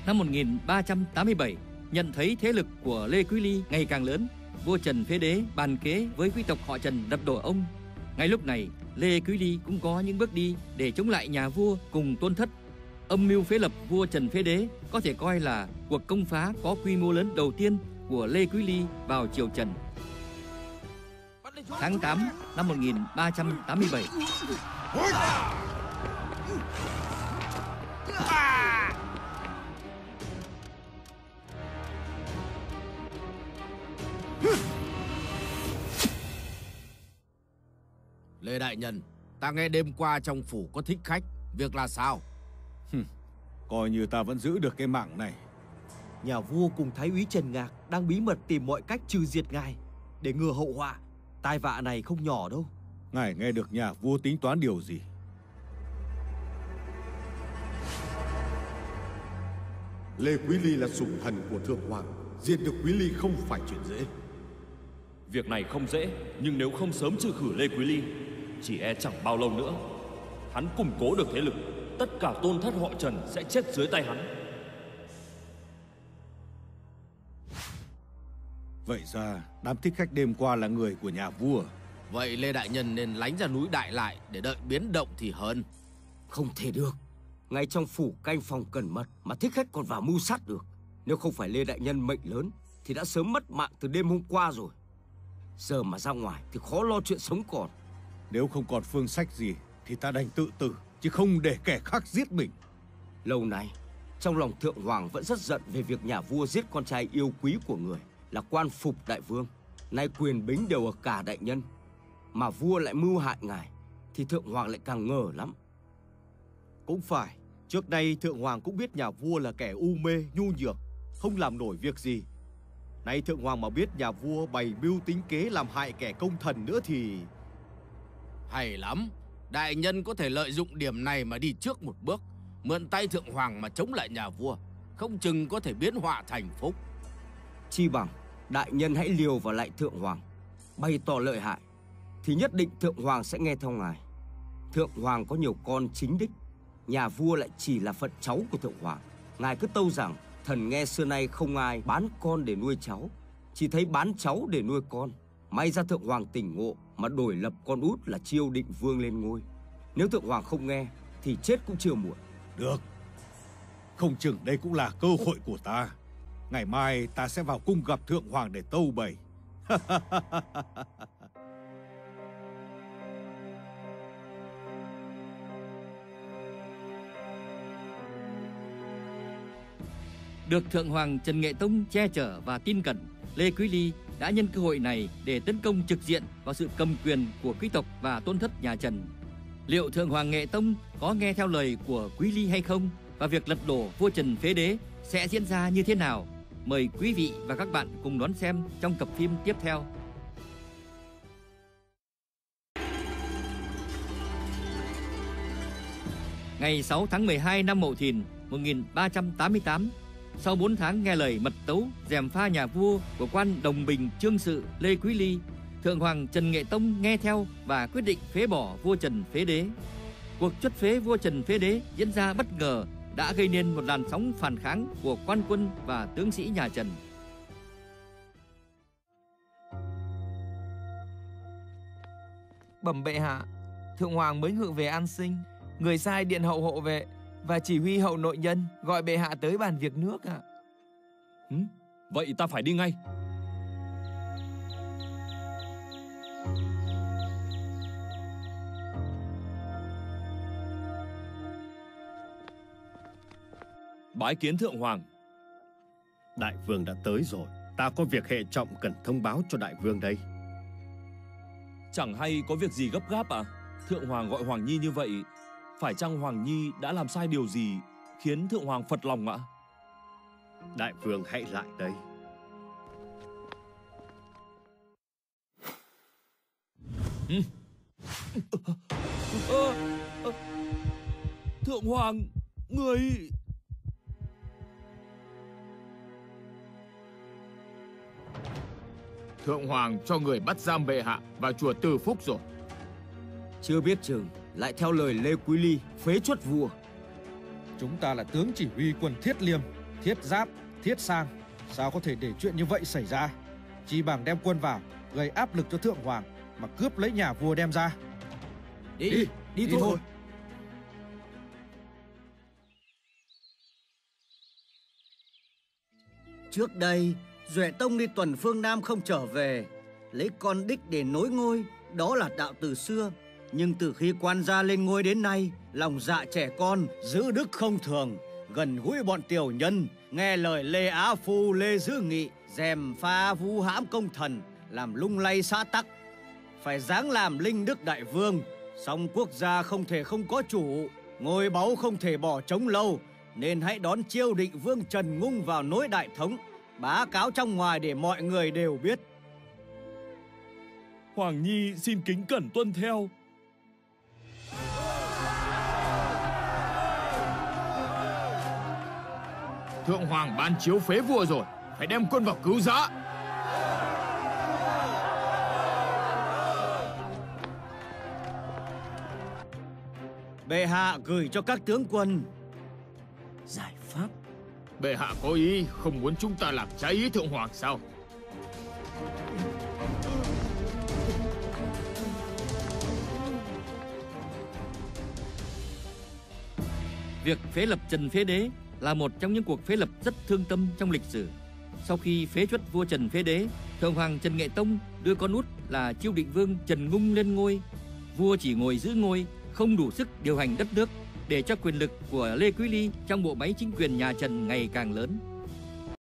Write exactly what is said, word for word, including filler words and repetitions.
Năm một nghìn ba trăm tám mươi bảy, nhận thấy thế lực của Lê Quý Ly ngày càng lớn, vua Trần Phế Đế bàn kế với quý tộc họ Trần lật đổ ông. Ngay lúc này, Lê Quý Ly cũng có những bước đi để chống lại nhà vua cùng Tôn Thất. Âm mưu phế lập vua Trần Phế Đế có thể coi là cuộc công phá có quy mô lớn đầu tiên của Lê Quý Ly vào triều Trần. Tháng tám năm một nghìn ba trăm tám mươi bảy, Lê đại nhân, ta nghe đêm qua trong phủ có thích khách, việc là sao? Coi như ta vẫn giữ được cái mạng này. Nhà vua cùng thái úy Trần Ngạc đang bí mật tìm mọi cách trừ diệt ngài để ngừa hậu họa. Tai vạ này không nhỏ đâu. Ngài nghe được nhà vua tính toán điều gì? Lê Quý Ly là sủng thần của thượng hoàng, diệt được Quý Ly không phải chuyện dễ. Việc này không dễ, nhưng nếu không sớm trừ khử Lê Quý Ly, chỉ e chẳng bao lâu nữa hắn củng cố được thế lực, tất cả tôn thất họ Trần sẽ chết dưới tay hắn. Vậy ra đám thích khách đêm qua là người của nhà vua. Vậy Lê đại nhân nên lánh ra núi Đại Lại để đợi biến động thì hơn. Không thể được. Ngay trong phủ canh phòng cẩn mật mà thích khách còn vào mưu sát được. Nếu không phải Lê đại nhân mệnh lớn thì đã sớm mất mạng từ đêm hôm qua rồi. Giờ mà ra ngoài thì khó lo chuyện sống còn. Nếu không còn phương sách gì thì ta đành tự tử, chứ không để kẻ khác giết mình. Lâu nay, trong lòng thượng hoàng vẫn rất giận về việc nhà vua giết con trai yêu quý của người là Quan Phục đại vương. Nay quyền bính đều ở cả đại nhân, mà vua lại mưu hại ngài thì thượng hoàng lại càng ngờ lắm. Cũng phải, trước đây thượng hoàng cũng biết nhà vua là kẻ u mê, nhu nhược, không làm nổi việc gì. Nay thượng hoàng mà biết nhà vua bày mưu tính kế làm hại kẻ công thần nữa thì... Hay lắm, đại nhân có thể lợi dụng điểm này mà đi trước một bước, mượn tay thượng hoàng mà chống lại nhà vua, không chừng có thể biến họa thành phúc. Chi bằng đại nhân hãy liều vào lại thượng hoàng, bày tỏ lợi hại, thì nhất định thượng hoàng sẽ nghe theo ngài. Thượng hoàng có nhiều con chính đích, nhà vua lại chỉ là phận cháu của thượng hoàng. Ngài cứ tâu rằng thần nghe xưa nay không ai bán con để nuôi cháu, chỉ thấy bán cháu để nuôi con. May ra thượng hoàng tỉnh ngộ mà đổi lập con út là Chiêu Định Vương lên ngôi. Nếu thượng hoàng không nghe thì chết cũng chưa muộn. Được, không chừng đây cũng là cơ hội của ta. Ngày mai ta sẽ vào cung gặp thượng hoàng để tâu bày. Được thượng hoàng Trần Nghệ Tông che chở và tin cẩn, Lê Quý Ly đã nhân cơ hội này để tấn công trực diện vào sự cầm quyền của quý tộc và tôn thất nhà Trần. Liệu thượng hoàng Nghệ Tông có nghe theo lời của Quý Ly hay không, và việc lật đổ vua Trần Phế Đế sẽ diễn ra như thế nào? Mời quý vị và các bạn cùng đón xem trong tập phim tiếp theo. Ngày sáu tháng mười hai năm Mậu Thìn một nghìn ba trăm tám mươi tám, sau bốn tháng nghe lời mật tấu gièm pha nhà vua của quan Đồng Bình Chương Sự Lê Quý Ly, thượng hoàng Trần Nghệ Tông nghe theo và quyết định phế bỏ vua Trần Phế Đế. Cuộc truất phế vua Trần Phế Đế diễn ra bất ngờ, đã gây nên một làn sóng phản kháng của quan quân và tướng sĩ nhà Trần. Bẩm bệ hạ, thượng hoàng mới ngự về an sinh, người sai điện hậu hộ vệ và chỉ huy hậu nội nhân gọi bệ hạ tới bàn việc nước ạ. Ừ? Vậy ta phải đi ngay. Bái kiến thượng hoàng. Đại vương đã tới rồi, ta có việc hệ trọng cần thông báo cho đại vương đây. Chẳng hay có việc gì gấp gáp à? Thượng hoàng gọi Hoàng Nhi như vậy, phải chăng Hoàng Nhi đã làm sai điều gì khiến thượng hoàng phật lòng ạ? Đại vương hãy lại đây. Ừ. À, à, thượng hoàng, người... Thượng hoàng cho người bắt giam bệ hạ và chùa Từ Phúc rồi. Chưa biết chừng lại theo lời Lê Quý Ly phế truất vua. Chúng ta là tướng chỉ huy quân Thiết Liêm, Thiết Giáp, Thiết Sang, sao có thể để chuyện như vậy xảy ra? Chi bằng đem quân vào, gây áp lực cho Thượng Hoàng mà cướp lấy nhà vua đem ra. Đi, đi, đi, đi thôi. thôi. Trước đây, Duệ Tông đi tuần phương Nam không trở về, lấy con đích để nối ngôi, đó là đạo từ xưa. Nhưng từ khi quan gia lên ngôi đến nay, lòng dạ trẻ con, giữ đức không thường, gần gũi bọn tiểu nhân, nghe lời Lê Á Phu, Lê Dư Nghị, dèm pha vu hãm công thần, làm lung lay xã tắc. Phải dáng làm linh đức đại vương, song quốc gia không thể không có chủ, ngôi báu không thể bỏ trống lâu, nên hãy đón chiêu định vương Trần Ngung vào nối đại thống, bá cáo trong ngoài để mọi người đều biết. Hoàng Nhi xin kính cẩn tuân theo. Thượng Hoàng ban chiếu phế vua rồi, phải đem quân vào cứu giã. Bệ hạ gửi cho các tướng quân giải pháp. Bệ hạ có ý không muốn chúng ta làm trái ý Thượng Hoàng sao? Việc phế lập Trần Phế Đế là một trong những cuộc phế lập rất thương tâm trong lịch sử. Sau khi phế truất vua Trần Phế Đế, Thượng Hoàng Trần Nghệ Tông đưa con út là Chiêu Định Vương Trần Ngung lên ngôi. Vua chỉ ngồi giữ ngôi, không đủ sức điều hành đất nước, để cho quyền lực của Lê Quý Ly trong bộ máy chính quyền nhà Trần ngày càng lớn.